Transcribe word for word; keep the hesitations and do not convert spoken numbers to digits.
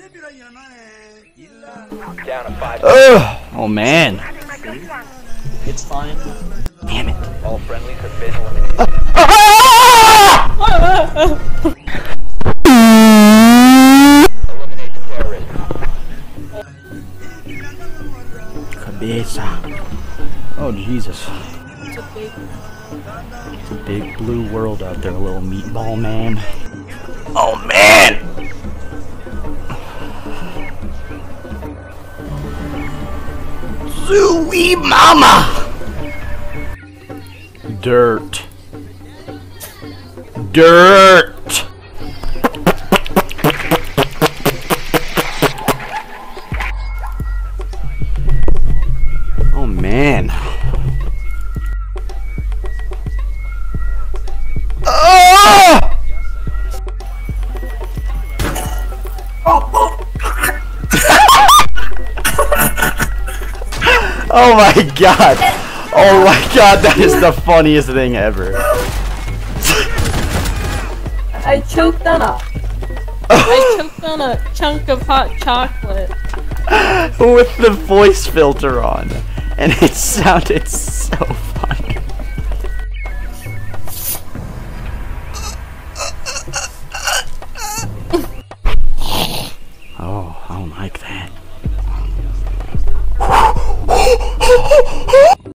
Down to five. Ugh! Oh man. It's fine. Damn it. All friendlies have been eliminated. Eliminate the terrorist. Cabeza. Oh Jesus. It's a big. It's a big blue world out there, little meatball man. Oh man! Zooey mama! Dirt. Dirt! Oh man. Oh! Oh my god! Oh my god, that is the funniest thing ever. I choked on a. I choked on a chunk of hot chocolate. With the voice filter on, and it sounded so